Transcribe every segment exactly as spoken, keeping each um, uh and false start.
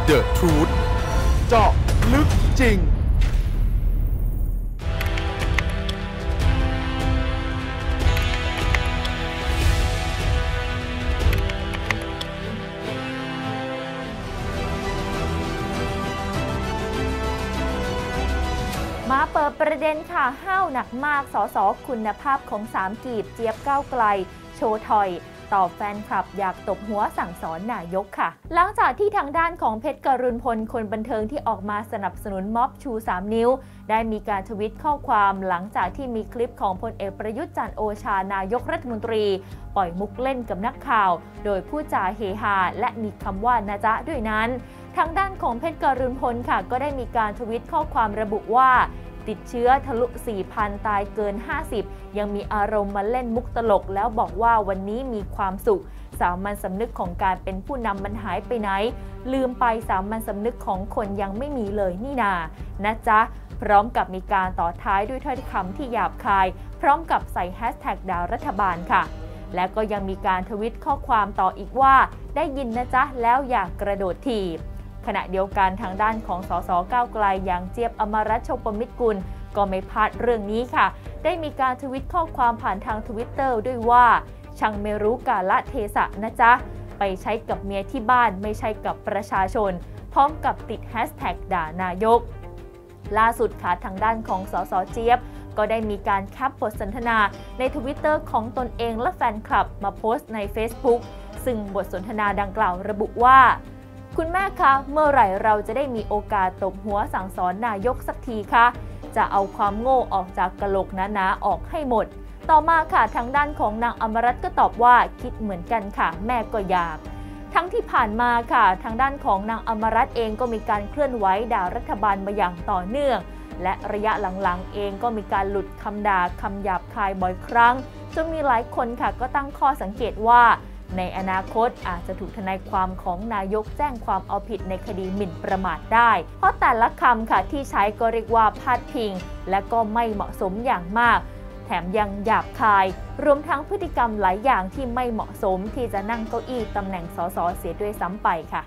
The Truth เจาะลึกจริงมาเปิดประเด็นค่ะห้าวหนักมากสสคุณภาพของสามกีบเจี๊ยบก้าวไกลโชว์ถอยตอบแฟนคลับอยากตบหัวสั่งสอนนายกค่ะหลังจากที่ทางด้านของเพชรกรุณพลคนบันเทิงที่ออกมาสนับสนุนม็อบชูสามนิ้วได้มีการทวิตข้อความหลังจากที่มีคลิปของพลเอกประยุทธ์จันทร์โอชานายกรัฐมนตรีปล่อยมุกเล่นกับนักข่าวโดยพูดจาเฮฮาและมีคำว่านะจ๊ะด้วยนั้นทางด้านของเพชรกรุณพลค่ะก็ได้มีการทวิตข้อความระบุว่าติดเชื้อทะลุ สี่พัน ตายเกิน ห้าสิบ ยังมีอารมณ์มาเล่นมุกตลกแล้วบอกว่าวันนี้มีความสุขสามัญสำนึกของการเป็นผู้นำมันหายไปไหนลืมไปสามัญสำนึกของคนยังไม่มีเลยนี่นานะจ๊ะพร้อมกับมีการต่อท้ายด้วยถ้อยคำที่หยาบคายพร้อมกับใส่แฮชแท็กด่ารัฐบาลค่ะและก็ยังมีการทวิตข้อความต่ออีกว่าได้ยินนะจ๊ะแล้วอยากกระโดดถีบขณะเดียวกันทางด้านของสสก้าวไกลอย่างเจี๊ยบอมรรัตน์ โชปมิตรกุลก็ไม่พลาดเรื่องนี้ค่ะได้มีการทวิตข้อความผ่านทางทวิตเตอร์ด้วยว่าช่างไม่รู้กาลเทศะนะจ๊ะไปใช้กับเมียที่บ้านไม่ใช่กับประชาชนพร้อมกับติดแฮชแท็กด่านายกล่าสุดค่ะทางด้านของสสเจี๊ยบก็ได้มีการแคปบทสนทนาในทวิตเตอร์ของตนเองและแฟนคลับมาโพสต์ใน Facebook ซึ่งบทสนทนาดังกล่าวระบุว่าคุณแม่คะเมื่อไหร่เราจะได้มีโอกาสตบหัวสั่งสอนนายกสักทีคะจะเอาความโง่ออกจากกะโหลกหนาๆออกให้หมดต่อมาค่ะทางด้านของนางอมรรัตน์ก็ตอบว่าคิดเหมือนกันค่ะแม่ก็อยากทั้งที่ผ่านมาค่ะทางด้านของนางอมรรัตน์เองก็มีการเคลื่อนไหวด่ารัฐบาลมาอย่างต่อเนื่องและระยะหลังๆเองก็มีการหลุดคำด่าคำหยาบคายบ่อยครั้งจนมีหลายคนค่ะก็ตั้งข้อสังเกตว่าในอนาคตอาจจะถูกทนายความของนายกแจ้งความเอาผิดในคดีหมิ่นประมาทได้เพราะแต่ละคำค่ะที่ใช้ก็เรียกว่าพาดพิงและก็ไม่เหมาะสมอย่างมากแถมยังหยาบคายรวมทั้งพฤติกรรมหลายอย่างที่ไม่เหมาะสมที่จะนั่งเก้าอี้ตำแหน่งสสเสียด้วยซ้ำไปค่ะ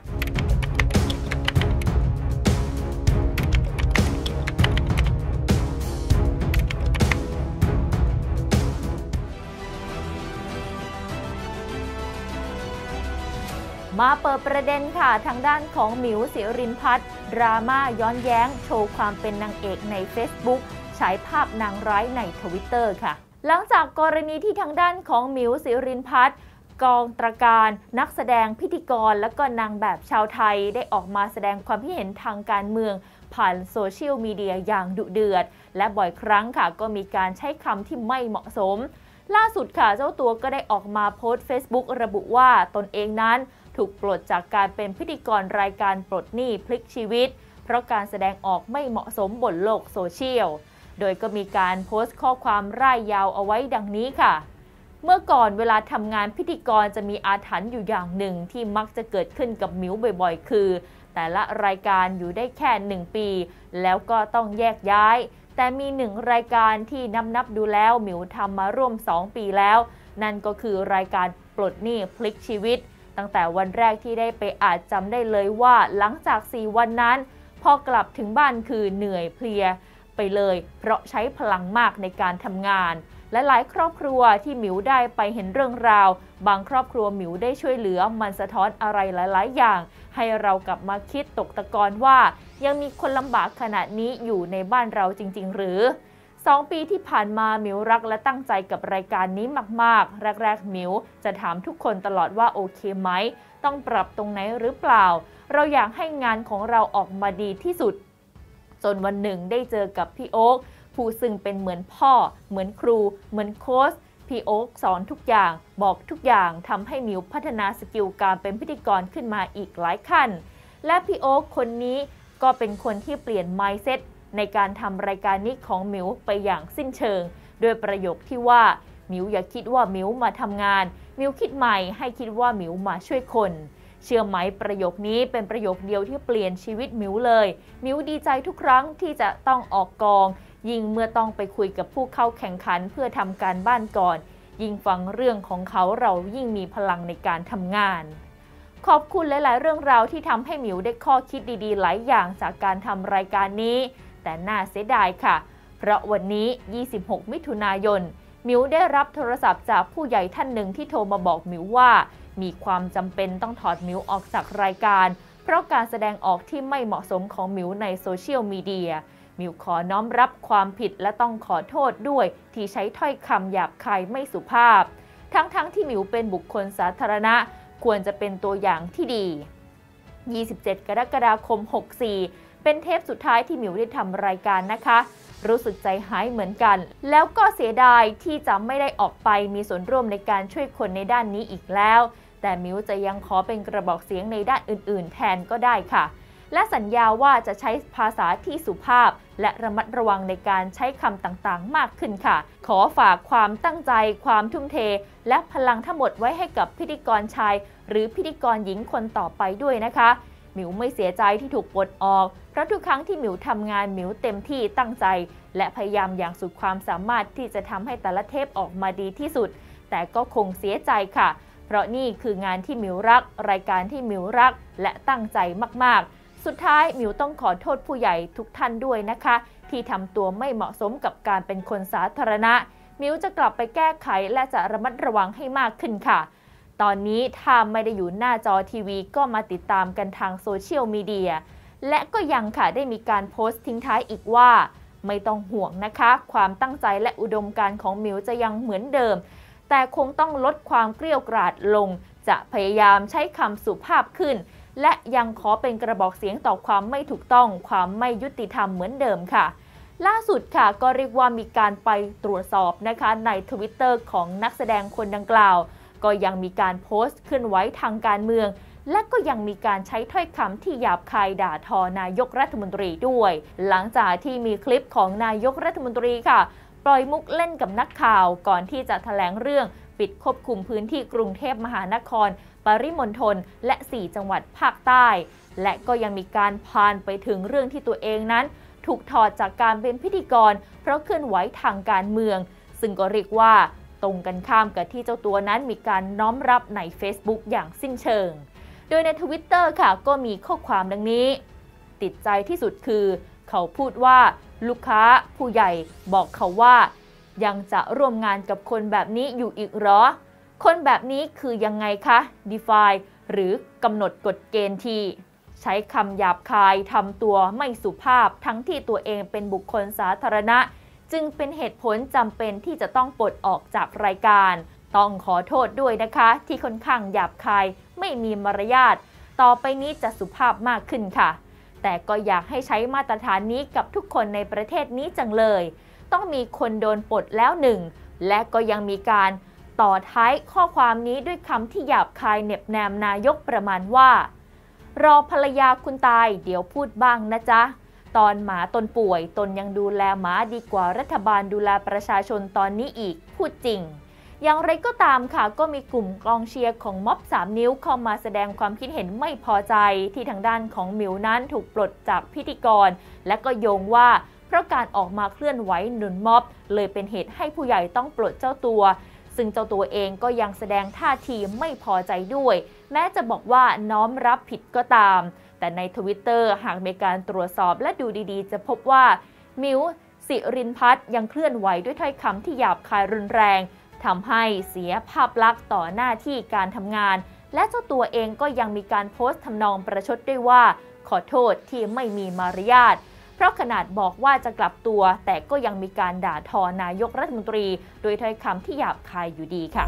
มาเปิดประเด็นค่ะทางด้านของหมิว สิรินพัฒน์ดราม่าย้อนแย้งโชว์ความเป็นนางเอกใน Facebook ฉายภาพนางร้ายใน ทวิตเตอร์ ค่ะหลังจากกรณีที่ทางด้านของหมิว สิรินพัฒน์กองตรการนักแสดงพิธีกรและก็นางแบบชาวไทยได้ออกมาแสดงความคิดเห็นทางการเมืองผ่านโซเชียลมีเดียอย่างดุเดือดและบ่อยครั้งค่ะก็มีการใช้คำที่ไม่เหมาะสมล่าสุดค่ะเจ้าตัวก็ได้ออกมาโพสต์ Facebook ระบุว่าตนเองนั้นถูกปลดจากการเป็นพิธีกรรายการปลดหนี้พลิกชีวิตเพราะการแสดงออกไม่เหมาะสมบนโลกโซเชียลโดยก็มีการโพสต์ข้อความร่ายยาวเอาไว้ดังนี้ค่ะเมื่อก่อนเวลาทำงานพิธีกรจะมีอาถรรพ์อยู่อย่างหนึ่งที่มักจะเกิดขึ้นกับหมิวบ่อยๆคือแต่ละรายการอยู่ได้แค่หนึ่งปีแล้วก็ต้องแยกย้ายแต่มีหนึ่งรายการที่นับนับดูแล้วหมิวทำมาร่วมสองปีแล้วนั่นก็คือรายการปลดหนี้พลิกชีวิตตั้งแต่วันแรกที่ได้ไปอาจจำได้เลยว่าหลังจากสี่วันนั้นพอกลับถึงบ้านคือเหนื่อยเพลียไปเลยเพราะใช้พลังมากในการทำงานและหลายครอบครัวที่หมิวได้ไปเห็นเรื่องราวบางครอบครัวหมิวได้ช่วยเหลือมันสะท้อนอะไรหลายๆอย่างให้เรากลับมาคิดตกตะกอนว่ายังมีคนลำบากขนาดนี้อยู่ในบ้านเราจริงๆหรือสองปีที่ผ่านมาหมิวรักและตั้งใจกับรายการนี้มากๆแรกๆหมิวจะถามทุกคนตลอดว่าโอเคไหมต้องปรับตรงไหนหรือเปล่าเราอยากให้งานของเราออกมาดีที่สุดจนวันหนึ่งได้เจอกับพี่โอ๊คผู้ซึ่งเป็นเหมือนพ่อเหมือนครูเหมือนโค้ชพี่โอ๊คสอนทุกอย่างบอกทุกอย่างทำให้หมิวพัฒนาสกิลการเป็นพิธีกรขึ้นมาอีกหลายขั้นและพี่โอ๊คคนนี้ก็เป็นคนที่เปลี่ยน mindsetในการทำรายการนี้ของหมิวไปอย่างสิ้นเชิงโดยประโยคที่ว่าหมิวอย่าคิดว่าหมิวมาทำงานหมิวคิดใหม่ให้คิดว่าหมิวมาช่วยคนเชื่อไหมประโยคนี้เป็นประโยคเดียวที่เปลี่ยนชีวิตหมิวเลยหมิวดีใจทุกครั้งที่จะต้องออกกองยิ่งเมื่อต้องไปคุยกับผู้เข้าแข่งขันเพื่อทำการบ้านก่อนยิ่งฟังเรื่องของเขาเรายิ่งมีพลังในการทำงานขอบคุณหลายๆเรื่องราวที่ทำให้หมิวได้ข้อคิดดีๆหลายอย่างจากการทำรายการนี้แต่น่าเสียดายค่ะเพราะวันนี้ยี่สิบหกมิถุนายนหมิวได้รับโทรศัพท์จากผู้ใหญ่ท่านหนึ่งที่โทรมาบอกหมิวว่ามีความจำเป็นต้องถอดหมิวออกจากรายการเพราะการแสดงออกที่ไม่เหมาะสมของหมิวในโซเชียลมีเดียหมิวขอน้อมรับความผิดและต้องขอโทษด้วยที่ใช้ถ้อยคำหยาบคายไม่สุภาพทั้งๆ ท, ที่หมิวเป็นบุคคลสาธารณะควรจะเป็นตัวอย่างที่ดียี่สิบเจ็ดกรกฎาคมหกสี่เป็นเทปสุดท้ายที่หมิวได้ทำรายการนะคะรู้สึกใจหายเหมือนกันแล้วก็เสียดายที่จะไม่ได้ออกไปมีส่วนร่วมในการช่วยคนในด้านนี้อีกแล้วแต่หมิวจะยังขอเป็นกระบอกเสียงในด้านอื่นๆแทนก็ได้ค่ะและสัญญาว่าจะใช้ภาษาที่สุภาพและระมัดระวังในการใช้คำต่างๆมากขึ้นค่ะขอฝากความตั้งใจความทุ่มเทและพลังทั้งหมดไว้ให้กับพิธีกรชายหรือพิธีกรหญิงคนต่อไปด้วยนะคะหมิวไม่เสียใจที่ถูกปลดออกเพราะทุกครั้งที่หมิวทำงานหมิวเต็มที่ตั้งใจและพยายามอย่างสุดความสามารถที่จะทำให้แต่ละเทปออกมาดีที่สุดแต่ก็คงเสียใจค่ะเพราะนี่คืองานที่หมิวรักรายการที่หมิวรักและตั้งใจมากๆสุดท้ายหมิวต้องขอโทษผู้ใหญ่ทุกท่านด้วยนะคะที่ทำตัวไม่เหมาะสมกับการเป็นคนสาธารณะหมิวจะกลับไปแก้ไขและจะระมัดระวังให้มากขึ้นค่ะตอนนี้ถ้าไม่ได้อยู่หน้าจอทีวีก็มาติดตามกันทางโซเชียลมีเดียและก็ยังค่ะได้มีการโพสต์ทิ้งท้ายอีกว่าไม่ต้องห่วงนะคะความตั้งใจและอุดมการณ์ของหมิวจะยังเหมือนเดิมแต่คงต้องลดความเกรี้ยวกราดลงจะพยายามใช้คำสุภาพขึ้นและยังขอเป็นกระบอกเสียงต่อความไม่ถูกต้องความไม่ยุติธรรมเหมือนเดิมค่ะล่าสุดค่ะก็เรียกว่ามีการไปตรวจสอบนะคะใน ทวิตเตอร์ ของนักแสดงคนดังกล่าวก็ยังมีการโพสต์ขึ้นไว้ทางการเมืองและก็ยังมีการใช้ถ้อยคำที่หยาบคายด่าทอนายกรัฐมนตรีด้วยหลังจากที่มีคลิปของนายกรัฐมนตรีค่ะปล่อยมุกเล่นกับนักข่าวก่อนที่จะแถลงเรื่องปิดควบคุมพื้นที่กรุงเทพมหานครปริมณฑลและสี่จังหวัดภาคใต้และก็ยังมีการพานไปถึงเรื่องที่ตัวเองนั้นถูกถอดจากการเป็นพิธีกรเพราะเคลื่อนไหวทางการเมืองซึ่งก็เรียกว่าตรงกันข้ามกับที่เจ้าตัวนั้นมีการน้อมรับใน Facebook อย่างสิ้นเชิงโดยใน ทวิตเตอร์ ค่ะก็มีข้อความดังนี้ติดใจที่สุดคือเขาพูดว่าลูกค้าผู้ใหญ่บอกเขาว่ายังจะร่วมงานกับคนแบบนี้อยู่อีกเหรอคนแบบนี้คือยังไงคะ define หรือกำหนดกฎเกณฑ์ที่ใช้คำหยาบคายทำตัวไม่สุภาพทั้งที่ตัวเองเป็นบุคคลสาธารณะจึงเป็นเหตุผลจำเป็นที่จะต้องปลดออกจากรายการต้องขอโทษด้วยนะคะที่ค่อนข้างหยาบคายไม่มีมารยาทต่อไปนี้จะสุภาพมากขึ้นค่ะแต่ก็อยากให้ใช้มาตรฐานนี้กับทุกคนในประเทศนี้จังเลยต้องมีคนโดนปลดแล้วหนึ่งและก็ยังมีการต่อท้ายข้อความนี้ด้วยคำที่หยาบคายเหน็บแนมนายกประมาณว่ารอภรรยาคุณตายเดี๋ยวพูดบ้างนะจ๊ะตอนหมาตนป่วยตนยังดูแลหมาดีกว่ารัฐบาลดูแลประชาชนตอนนี้อีกพูดจริงอย่างไรก็ตามค่ะก็มีกลุ่มกองเชียร์ของม็อบสามนิ้วเข้ามาแสดงความคิดเห็นไม่พอใจที่ทางด้านของหมิวนั้นถูกปลดจากพิธีกรและก็โยงว่าเพราะการออกมาเคลื่อนไหวหนุนม็อบเลยเป็นเหตุให้ผู้ใหญ่ต้องปลดเจ้าตัวซึ่งเจ้าตัวเองก็ยังแสดงท่าทีไม่พอใจด้วยแม้จะบอกว่าน้อมรับผิดก็ตามแต่ใน ทวิตเตอร์ หากมีการตรวจสอบและดูดีๆจะพบว่ามิวสิรินพัฒน์ยังเคลื่อนไหวด้วยถ้อยคำที่หยาบคายรุนแรงทำให้เสียภาพลักษณ์ต่อหน้าที่การทำงานและเจ้าตัวเองก็ยังมีการโพสต์ทำนองประชดด้วยว่าขอโทษที่ไม่มีมารยาทเพราะขนาดบอกว่าจะกลับตัวแต่ก็ยังมีการด่าทอนายกรัฐมนตรีโดยถ้อยคำที่หยาบคายอยู่ดีค่ะ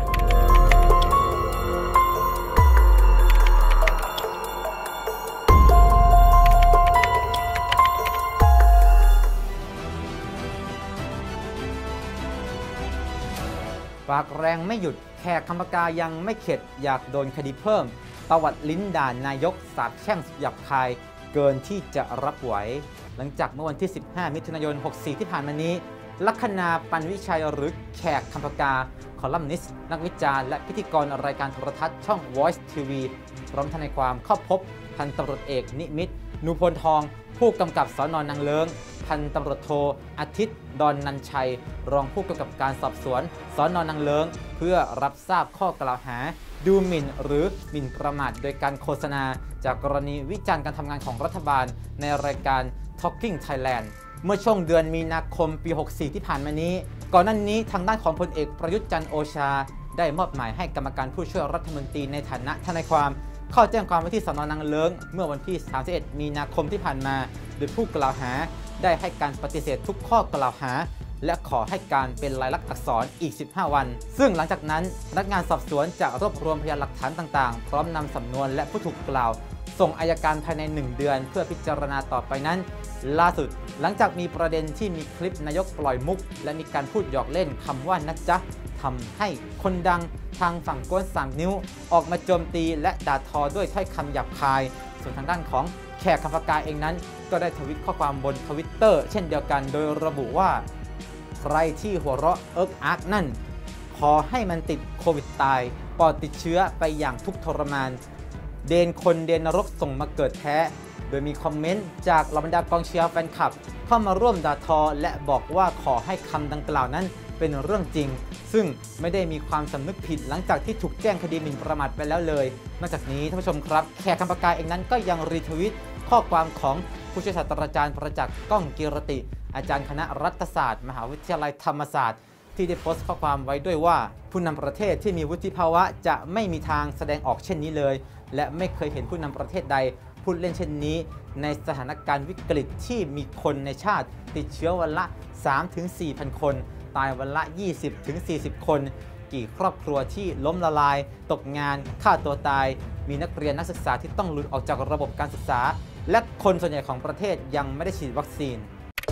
ปากแรงไม่หยุดแขกคำปากายังไม่เข็ดอยากโดนคดีเพิ่มตวัดลิ้นด่านนายกสาบแช่งหยาบคายเกินที่จะรับไหวหลังจากเมื่อวันที่สิบห้ามิถุนายนหกสี่ที่ผ่านมานี้ลัคนาปันวิชัยหรือแขกคำปากาคอลัมนิสต์นักวิจารณ์และพิธีกรรายการโทรทัศน์ช่อง Voice ที วี พร้อมทนายความเข้าพบพันตำรวจเอกนิมิตรนูพลทองผู้กำกับสน.นางเลิ้งพันตำรวจโทอาทิตย์ดอนนันชัยรองผู้กำกับการสอบสวนสน.นางเลิ้งเพื่อรับทราบข้อกล่าวหาดูหมิ่นหรือหมิ่นประมาทโดยการโฆษณาจากกรณีวิจารณ์การทำงานของรัฐบาลในรายการ Talking Thailand เมื่อช่วงเดือนมีนาคมปี หกสี่ ที่ผ่านมานี้ก่อนหน้านี้ทางด้านของพลเอกประยุทธ์จันทร์โอชาได้มอบหมายให้กรรมการผู้ช่วยรัฐมนตรีในฐานะทนายความเข้าแจ้งความไว้ที่สน.นางเลิ้งเมื่อวันที่ สามสิบเอ็ด มีนาคมที่ผ่านมาโดยผู้กล่าวหาได้ให้การปฏิเสธทุกข้อกล่าวหาและขอให้การเป็นลายลักษณ์อักษรอีก สิบห้า วันซึ่งหลังจากนั้นพนักงานสอบสวนจะรวบรวมพยานหลักฐานต่างๆพร้อมนำสำนวนและผู้ถูกกล่าวส่งอัยการภายในหนึ่งเดือนเพื่อพิจารณาต่อไปนั้นล่าสุดหลังจากมีประเด็นที่มีคลิปนายกปล่อยมุกและมีการพูดหยอกเล่นคำว่านะจ๊ะทำให้คนดังทางฝั่งโกนสามนิ้วออกมาโจมตีและด่าทอด้วยถ้อยคำหยาบคายส่วนทางด้านของแขกคำปากาเองนั้นก็ได้ทวิตข้อความบนทวิตเตอร์เช่นเดียวกันโดยระบุว่าใครที่หัวเราะเอิกอักนั่นขอให้มันติดโควิดตายปอดติดเชื้อไปอย่างทุกข์ทรมานเดนคนเดนนรกส่งมาเกิดแท้โดยมีคอมเมนต์จากเหล่าบรรดากองเชียร์แฟนคลับเข้ามาร่วมด่าทอและบอกว่าขอให้คำดังกล่าวนั้นเป็นเรื่องจริงซึ่งไม่ได้มีความสำนึกผิดหลังจากที่ถูกแจ้งคดีหมิ่นประมาทไปแล้วเลยนอกจากนี้ท่านผู้ชมครับแขกคำปากาเองนั้นก็ยังรีทวิตข้อความของผู้ช่วยศาสตราจารย์ประจักษ์ก้องกิรติอาจารย์คณะรัฐศาสตร์มหาวิทยาลัยธรรมศาสตร์ที่ได้โพสต์ข้อความไว้ด้วยว่าผู้นำประเทศที่มีวุฒิภาวะจะไม่มีทางแสดงออกเช่นนี้เลยและไม่เคยเห็นผู้นำประเทศใดพูดเล่นเช่นนี้ในสถานการณ์วิกฤตที่มีคนในชาติติดเชื้อวันละ สามถึงสี่พัน คนตายวันละ ยี่สิบถึงสี่สิบ คนกี่ครอบครัวที่ล้มละลายตกงานฆ่าตัวตายมีนักเรียนนักศึกษาที่ต้องหลุดออกจากระบบการศึกษาและคนส่วนใหญ่ของประเทศยังไม่ได้ฉีดวัคซีน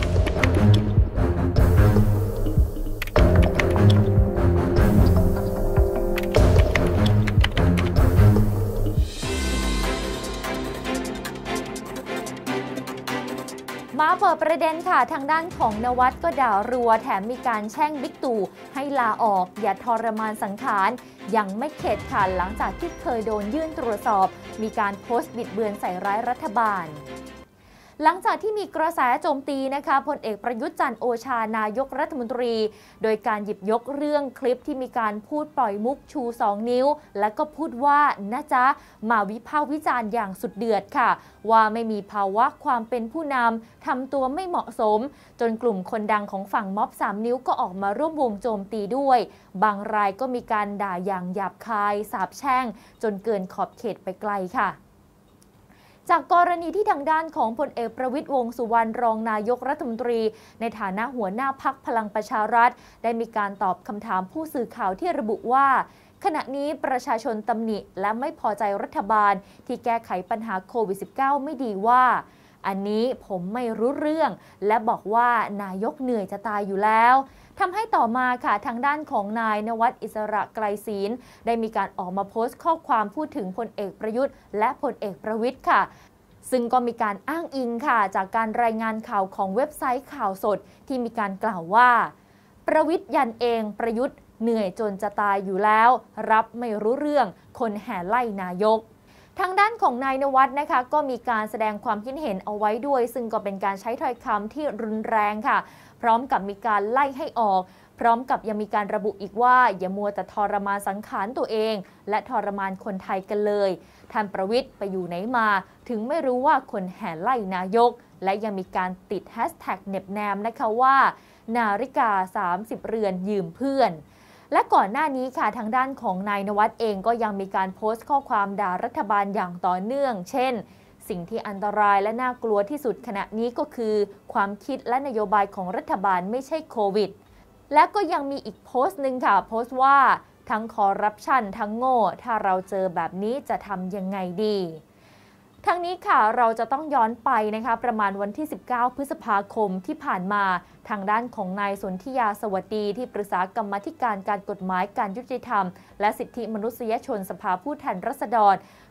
มาเปิดประเด็นค่ะทางด้านของนวัดก็ด่ารัวแถมมีการแช่งบิ๊กตู่ให้ลาออกอย่าทรมานสังขารยังไม่เข็ดค่ะหลังจากที่เคยโดนยื่นตรวจสอบมีการโพสต์บิดเบือนใส่ร้ายรัฐบาลหลังจากที่มีกระแสโจมตีนะคะพลเอกประยุทธ์จันทร์โอชานายกรัฐมนตรีโดยการหยิบยกเรื่องคลิปที่มีการพูดปล่อยมุกชูสองนิ้วและก็พูดว่านะจ๊ะมาวิพากษ์วิจารณ์อย่างสุดเดือดค่ะว่าไม่มีภาวะความเป็นผู้นำทำตัวไม่เหมาะสมจนกลุ่มคนดังของฝั่งม็อบสามนิ้วก็ออกมาร่วมวงโจมตีด้วยบางรายก็มีการด่าอย่างหยาบคายสาปแช่งจนเกินขอบเขตไปไกลค่ะจากกรณีที่ทางด้านของพลเอกประวิตรวงษ์สุวรรณรองนายกรัฐมนตรีในฐานะหัวหน้าพรรคพลังประชารัฐได้มีการตอบคำถามผู้สื่อข่าวที่ระบุว่าขณะนี้ประชาชนตำหนิและไม่พอใจรัฐบาลที่แก้ไขปัญหาโควิด สิบเก้า ไม่ดีว่าอันนี้ผมไม่รู้เรื่องและบอกว่านายกเหนื่อยจะตายอยู่แล้วทำให้ต่อมาค่ะทางด้านของนายนวัดอิสระไกรศีลได้มีการออกมาโพสต์ข้อความพูดถึงพลเอกประยุทธ์และพลเอกประวิตรค่ะซึ่งก็มีการอ้างอิงค่ะจากการรายงานข่าวของเว็บไซต์ข่าวสดที่มีการกล่าวว่าประวิตรยันเองประยุทธ์เหนื่อยจนจะตายอยู่แล้วรับไม่รู้เรื่องคนแห่ไล่นายกทางด้านของนายนวัดนะคะก็มีการแสดงความคิดเห็นเอาไว้ด้วยซึ่งก็เป็นการใช้ถ้อยคำที่รุนแรงค่ะพร้อมกับมีการไล่ให้ออกพร้อมกับยังมีการระบุอีกว่าอย่ามัวแต่ทรมานสังขารตัวเองและทรมานคนไทยกันเลยท่านประวิตรไปอยู่ไหนมาถึงไม่รู้ว่าคนแห่ไล่นายกและยังมีการติดแฮชแท็กเน็บแนมนะคะว่านาฬิกาสามสิบเรือนยืมเพื่อนและก่อนหน้านี้ค่ะทางด้านของนายนวัดเองก็ยังมีการโพสต์ข้อความด่ารัฐบาลอย่างต่อเนื่องเช่นสิ่งที่อันตรายและน่ากลัวที่สุดขณะนี้ก็คือความคิดและนโยบายของรัฐบาลไม่ใช่โควิดและก็ยังมีอีกโพสต์หนึ่งค่ะโพสต์ว่าทั้งคอร์รัปชันทั้งโง่ถ้าเราเจอแบบนี้จะทำยังไงดีทั้งนี้ค่ะเราจะต้องย้อนไปนะคะประมาณวันที่สิบเก้าพฤษภาคมที่ผ่านมาทางด้านของนายสนธิยาสวัสดีที่ปรึกษากรรมาธิการการกฎหมายการยุติธรรมและสิทธิมนุษยชนสภาผู้แทนราษฎร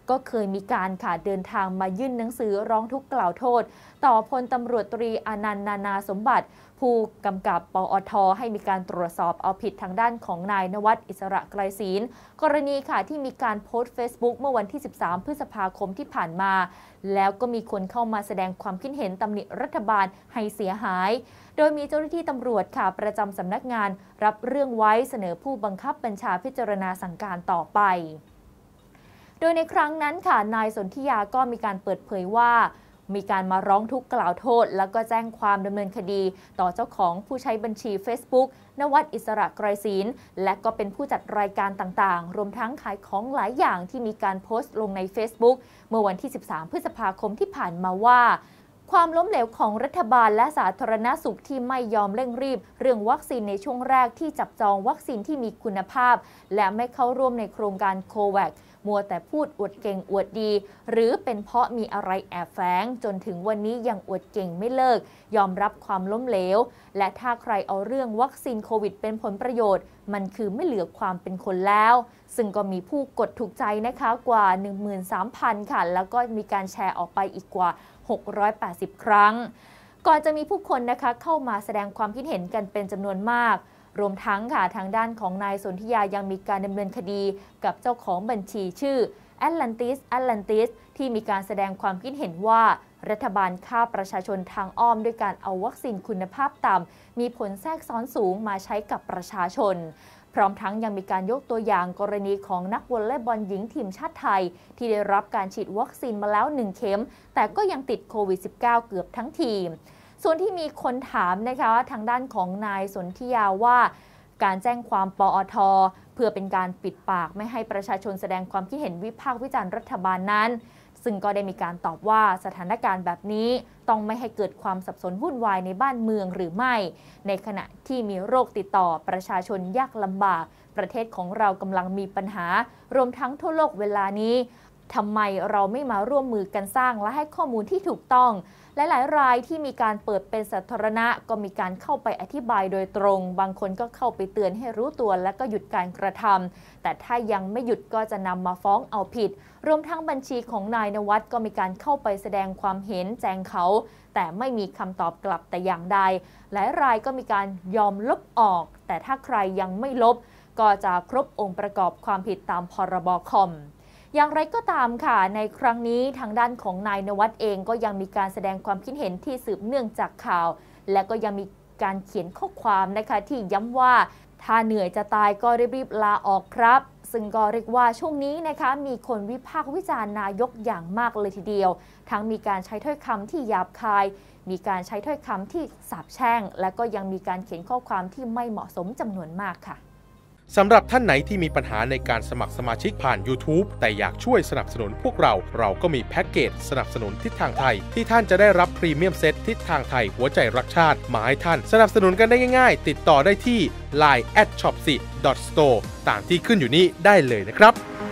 ก็เคยมีการค่ะเดินทางมายื่นหนังสือร้องทุกข์กล่าวโทษต่อพลตำรวจตรีอนันต์นานาสมบัติผู้กำกับปอท.ให้มีการตรวจสอบเอาผิดทางด้านของนายณวัฒน์อิสระไกรศีลกรณีค่ะที่มีการโพสต์ Facebook เมื่อวันที่สิบสามพฤษภาคมที่ผ่านมาแล้วก็มีคนเข้ามาแสดงความคิดเห็นตำหนิรัฐบาลให้เสียหายโดยมีเจ้าหน้าที่ตำรวจค่ะประจำสำนักงานรับเรื่องไว้เสนอผู้บังคับบัญชาพิจารณาสั่งการต่อไปโดยในครั้งนั้นค่ะนายสนธิยาก็มีการเปิดเผยว่ามีการมาร้องทุกข์กล่าวโทษแล้วก็แจ้งความดำเนินคดีต่อเจ้าของผู้ใช้บัญชี Facebook ณวัฒน์อิสระไกรศีลและก็เป็นผู้จัดรายการต่างๆรวมทั้งขายของหลายอย่างที่มีการโพสต์ลงใน Facebook เมื่อวันที่สิบสามพฤษภาคมที่ผ่านมาว่าความล้มเหลวของรัฐบาลและสาธารณสุขที่ไม่ยอมเร่งรีบเรื่องวัคซีนในช่วงแรกที่จับจองวัคซีนที่มีคุณภาพและไม่เข้าร่วมในโครงการโคแวคมัวแต่พูดอวดเก่งอวดดีหรือเป็นเพราะมีอะไรแอบแฝงจนถึงวันนี้ยังอวดเก่งไม่เลิกยอมรับความล้มเหลวและถ้าใครเอาเรื่องวัคซีนโควิดเป็นผลประโยชน์มันคือไม่เหลือความเป็นคนแล้วซึ่งก็มีผู้กดถูกใจนะคะกว่า หนึ่งหมื่นสามพัน ค่ะแล้วก็มีการแชร์ออกไปอีกกว่าหกร้อยแปดสิบครั้งก่อนจะมีผู้คนนะคะเข้ามาแสดงความคิดเห็นกันเป็นจำนวนมากรวมทั้งค่ะทางด้านของนายสนธิยายังมีการดำเนินคดีกับเจ้าของบัญชีชื่อ Atlantis Atlantis ที่มีการแสดงความคิดเห็นว่ารัฐบาลฆ่าประชาชนทางอ้อมด้วยการเอาวัคซีนคุณภาพต่ำมีผลแทรกซ้อนสูงมาใช้กับประชาชนพร้อมทั้งยังมีการยกตัวอย่างกรณีของนักวอลเลย์บอลหญิงทีมชาติไทยที่ได้รับการฉีดวัคซีนมาแล้วหนึ่งเข็มแต่ก็ยังติดโควิด สิบเก้า เกือบทั้งทีมส่วนที่มีคนถามนะคะทางด้านของนายสนธิยาว่าการแจ้งความปอท.เพื่อเป็นการปิดปากไม่ให้ประชาชนแสดงความคิดเห็นวิพากษ์วิจารณ์รัฐบาลนั้นซึ่งก็ได้มีการตอบว่าสถานการณ์แบบนี้ต้องไม่ให้เกิดความสับสนวุ่นวายในบ้านเมืองหรือไม่ในขณะที่มีโรคติดต่อประชาชนยากลำบากประเทศของเรากำลังมีปัญหารวมทั้งทั่วโลกเวลานี้ทำไมเราไม่มาร่วมมือกันสร้างและให้ข้อมูลที่ถูกต้องและหลายรายที่มีการเปิดเป็นสาธารณะก็มีการเข้าไปอธิบายโดยตรงบางคนก็เข้าไปเตือนให้รู้ตัวและก็หยุดการกระทำแต่ถ้ายังไม่หยุดก็จะนำมาฟ้องเอาผิดรวมทั้งบัญชีของนายณวัฒน์ก็มีการเข้าไปแสดงความเห็นแจงเขาแต่ไม่มีคำตอบกลับแต่อย่างใดหลายรายก็มีการยอมลบออกแต่ถ้าใครยังไม่ลบก็จะครบองค์ประกอบความผิดตามพรบคอมอย่างไรก็ตามค่ะในครั้งนี้ทางด้านของนายณวัฒน์เองก็ยังมีการแสดงความคิดเห็นที่สืบเนื่องจากข่าวและก็ยังมีการเขียนข้อความนะคะที่ย้ำว่าถ้าเหนื่อยจะตายก็รีบๆลาออกครับซึ่งก็เรียกว่าช่วงนี้นะคะมีคนวิพากษ์วิจารณ์นายกอย่างมากเลยทีเดียวทั้งมีการใช้ถ้อยคำที่หยาบคายมีการใช้ถ้อยคำที่สาปแช่งและก็ยังมีการเขียนข้อความที่ไม่เหมาะสมจำนวนมากค่ะสำหรับท่านไหนที่มีปัญหาในการสมัครสมาชิกผ่าน YouTube แต่อยากช่วยสนับสนุนพวกเราเราก็มีแพ็กเกจสนับสนุนทิศทางไทยที่ท่านจะได้รับพรีเมียมเซตทิศทางไทยหัวใจรักชาติมาให้ท่านสนับสนุนกันได้ง่ายๆติดต่อได้ที่ ไลน์ แอท ช็อป ซี ดอท สโตร์ ตามที่ขึ้นอยู่นี้ได้เลยนะครับ